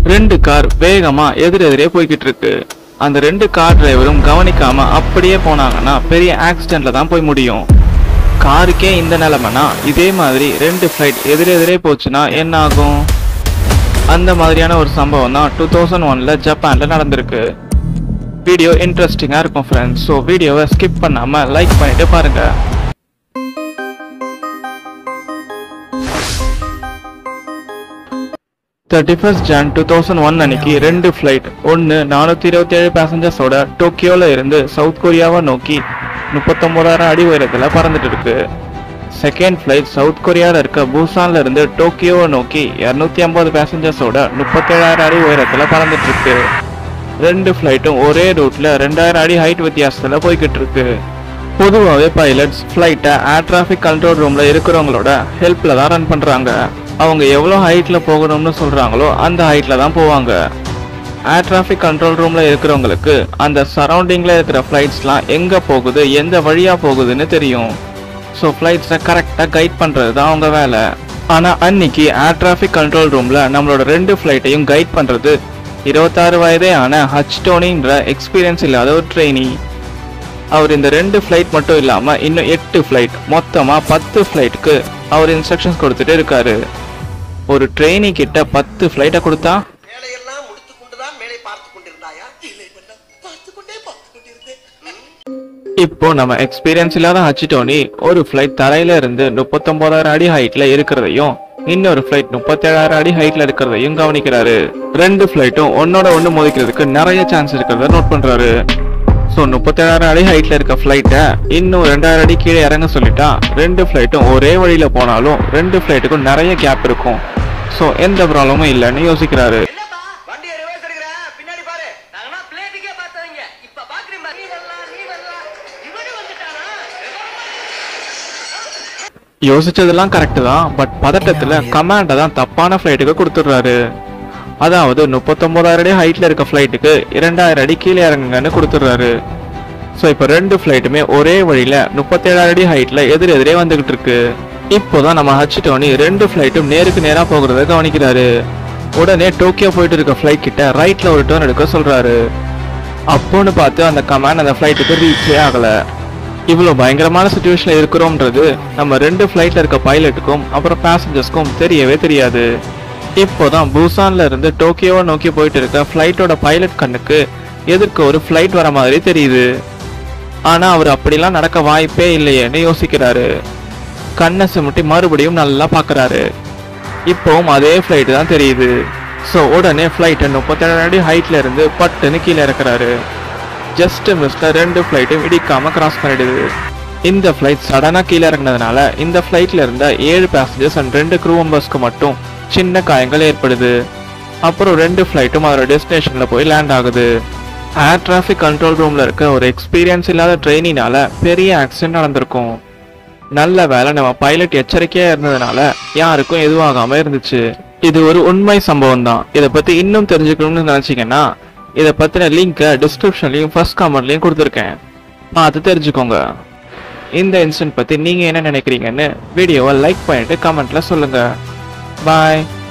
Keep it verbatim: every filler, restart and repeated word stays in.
ரெண்டு கார் வேகமா எதிரெதிரே போய்கிட்டு இருக்கு. அந்த ரெண்டு கார் டிரைவரும் கவனிக்காம அப்படியே போனாங்கன்னா பெரிய ஆக்சிடென்ட்ல தான் போய் முடியும். காருக்கே இந்த நிலைமைனா இதே மாதிரி ரெண்டு ஃப்ளைட் எதிரெதிரே போச்சுன்னா என்ன ஆகும்? அந்த மாதிரியான ஒரு சம்பவம் தான் டூ தௌசண்ட் ஒன்ல ஜப்பான்ல நடந்திருக்கு. வீடியோ இன்ட்ரெஸ்டிங்கா இருக்கும் ஃப்ரெண்ட்ஸ். ஸோ வீடியோவை ஸ்கிப் பண்ணாம லைக் பண்ணிட்டு பாருங்க. Thirty first Jan two thousand one அன்னைக்கு ரெண்டு ஃப்ளைட், ஒன்று நானூற்றி இருபத்தி ஏழு பேசஞ்சர்ஸோட டோக்கியோவில் இருந்து சவுத் கொரியாவை நோக்கி முப்பத்தொம்போதாயிரம் அடி உயரத்தில் பறந்துட்டு இருக்கு. செகண்ட் ஃப்ளைட் சவுத் கொரியாவில் இருக்க பூசான்ல இருந்து டோக்கியோவை நோக்கி இரநூத்தி ஐம்பது பேசஞ்சர்ஸோட முப்பத்தேழாயிரம் அடி உயரத்தில் பறந்துட்டு இருக்கு. ரெண்டு ஃப்ளைட்டும் ஒரே ரூட்ல ரெண்டாயிரம் அடி ஹைட் வித்தியாசத்தில் போய்கிட்டு இருக்கு. பொதுவாகவே பைலட்ஸ் ஃப்ளைட்டை ஏர் டிராஃபிக் கண்ட்ரோல் ரூம்ல இருக்கிறவங்களோட ஹெல்ப்ல தான் ரன் பண்றாங்க. அவங்க எவ்வளோ ஹைட்ல போகணும்னு சொல்றாங்களோ அந்த ஹைட்ல தான் போவாங்க. ஏர் டிராஃபிக் கண்ட்ரோல் ரூம்ல இருக்கிறவங்களுக்கு அந்த சரௌண்டிங்ல இருக்கிற ஃப்ளைட்ஸ்லாம் எங்க போகுது, எந்த வழியா போகுதுன்னு தெரியும். ஸோ ஃப்ளைட்ஸை கரெக்டாக கைட் பண்றது தான் அவங்க வேலை. ஆனா அன்னைக்கு ஏர் டிராஃபிக் கண்ட்ரோல் ரூம்ல நம்மளோட ரெண்டு ஃப்ளைட்டையும் கைட் பண்றது இருபத்தாறு வயதே ஆன ஹச் டோனின்ற எக்ஸ்பீரியன்ஸ் இல்லாத ஒரு ட்ரெயினி. அவர் இந்த ரெண்டு ஃப்ளைட் மட்டும் இல்லாம இன்னும் எட்டு ஃப்ளைட், மொத்தமா பத்து ஃப்ளைட்டுக்கு அவர் இன்ஸ்ட்ரக்ஷன்ஸ் கொடுத்துட்டு இருக்காரு. ஒரு ட்ரெயினி கிட்ட பத்து ஃப்ளைட்டை கொடுத்தா இப்போ நம்ம எக்ஸ்பீரியன்ஸ் இல்லாத ஹச் டோனி ஒரு ஃப்ளைட் தரையில இருந்து முப்பத்தொன்பதாயிரம் அடி ஹைட்ல இருக்கிறதையும் இன்னொரு ஃப்ளைட் முப்பத்தேழாயிரம் அடி ஹைட்ல இருக்கிறதையும் கவனிக்கிறாரு. ரெண்டு ஃப்ளைட்டும் ஒன்னோட ஒண்ணு மோதிக்கிறதுக்கு நிறைய சான்ஸ் இருக்கிறத நோட் பண்றாரு. ஸோ முப்பத்தேழாயிரம் அடி ஹைட்ல இருக்க ஃப்ளைட்டை இன்னும் ரெண்டாயிரம் அடி கீழே இறங்க சொல்லிட்டா ரெண்டு ஃப்ளைட்டும் ஒரே வழியில போனாலும் ரெண்டு ஃப்ளைட்டுக்கும் நிறைய கேப் இருக்கும். ஸோ எந்த ப்ராப்ளமும் இல்லைன்னு யோசிக்கிறாரு. யோசிச்சதெல்லாம் கரெக்ட் தான், பட் பதட்டத்துல கமாண்டை தான் தப்பான ஃப்ளைட்டுக்கு கொடுத்துடுறாரு. அதாவது முப்பத்தொன்பதாயிரம் அடி ஹைட்ல இருக்க ஃப்ளைட்டுக்கு இரண்டாயிரம் அடி கீழே இறங்குங்கன்னு கொடுத்துடுறாரு. ஸோ இப்போ ரெண்டு ஃப்ளைட்டுமே ஒரே வழியில முப்பத்தேழாயிரம் அடி ஹைட்ல எதிர் எதிரே வந்துகிட்டு இருக்கு. இப்போதான் நம்ம ஹச் டோனி ரெண்டு ஃப்ளைட்டும் நேருக்கு நேரா போகிறத கவனிக்கிறாரு. உடனே டோக்கியோ போயிட்டு இருக்க ஃப்ளைட் கிட்ட ரைட்ல ஒரு டர்ன் எடுக்க சொல்றாரு. அப்போன்னு பார்த்து அந்த கமாண்ட் அந்த ஃப்ளைட்டுக்கு ரீச்சே ஆகல. இவ்வளோ பயங்கரமான சுச்சுவேஷன்ல இருக்கிறோம்ன்றது நம்ம ரெண்டு ஃப்ளைட்ல இருக்க பைலட்டுக்கும் அப்புறம் பேசஞ்சர்ஸ்க்கும் தெரியவே தெரியாது. இப்போதான் பூசான்ல இருந்து டோக்கியோவை நோக்கி போயிட்டு இருக்க ஃப்ளைட்டோட பைலட் கண்ணுக்கு எதிர்க்கு ஒரு ஃப்ளைட் வர மாதிரி தெரியுது. ஆனா அவர் அப்படிலாம் நடக்க வாய்ப்பே இல்லையேன்னு யோசிக்கிறாரு. கண்ணை சிமிட்டி மறுபடியும் நல்லா பாக்குறாரு. இப்போவும் அதே ஃப்ளைட் தான் தெரியுது. ஸோ உடனே ஃப்ளைட்டை முப்பத்தேழு அடி ஹைட்ல இருந்து பட்டுன்னு கீழே இறக்குறாரு. ஜஸ்ட் மிஸ்ல ரெண்டு ஃப்ளைட்டும் இடிக்காம கிராஸ் பண்ணிடுது. இந்த ஃப்ளைட் சடனா கீழே இறங்கினதுனால இந்த ஃப்ளைட்ல இருந்த ஏழு பேசஞ்சர்ஸ் அண்ட் ரெண்டு க்ரூ மெம்பர்ஸ்க்கு மட்டும் சின்ன காயங்கள் ஏற்படுது. அப்புறம் ரெண்டு ஃப்ளைட்டும் அதோட டெஸ்டினேஷன்ல போய் லேண்ட் ஆகுது. ஏர் டிராஃபிக் கண்ட்ரோல் ரூம்ல இருக்க ஒரு எக்ஸ்பீரியன்ஸ் இல்லாத ட்ரெயினினால பெரிய ஆக்சிடென்ட் நடந்திருக்கும். நல்ல வேலை நம்ம பைலட் எச்சரிக்கையா இருந்ததுனால யாருக்கும் எதுவாகாம இருந்துச்சு. இது ஒரு உண்மை சம்பவம் தான். இதை பத்தி இன்னும் தெரிஞ்சுக்கணும்னு நினைச்சீங்கன்னா இதை பத்தின லிங்கை டிஸ்கிரிப்ஷன்லயும் ஃபர்ஸ்ட் கமெண்ட்லயும் கொடுத்துருக்கேன், பார்த்து தெரிஞ்சுக்கோங்க. இந்த இன்சிடென்ட் பத்தி நீங்க என்ன நினைக்கிறீங்கன்னு வீடியோவை லைக் பண்ணிட்டு கமெண்ட்ல சொல்லுங்க. பாய்.